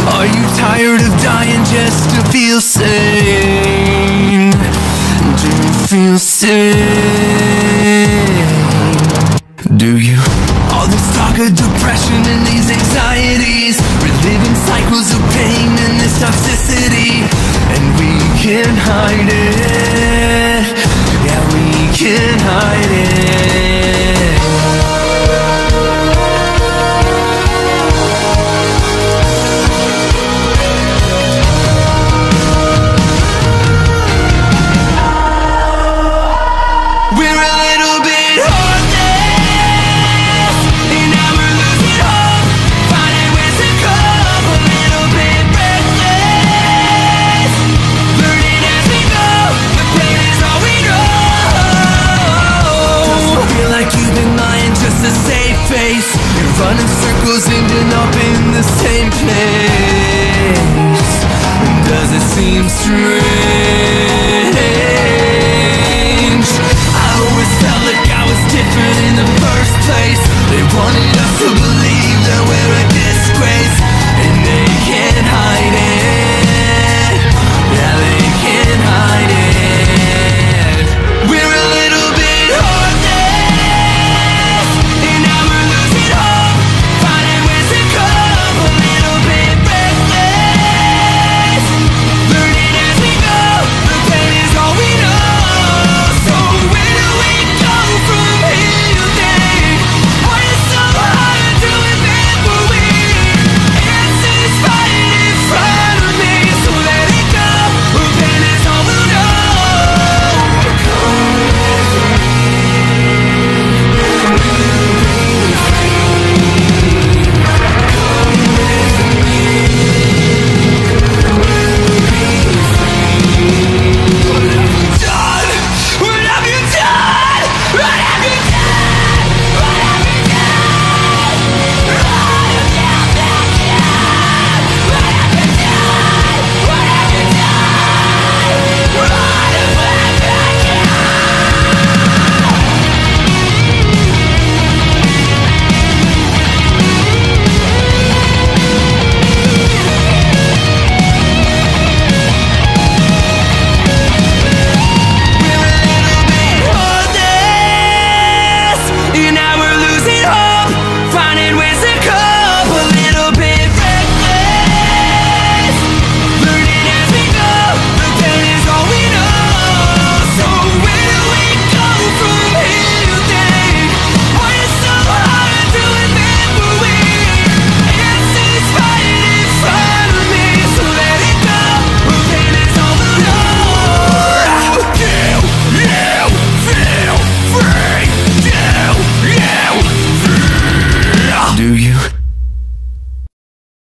Are you tired of dying just to feel sane? Do you feel sane? Do you? All this talk of depression and these anxieties, reliving cycles of pain and this toxicity, and we can't hide it. Yeah, we can't hide it. We're a little bit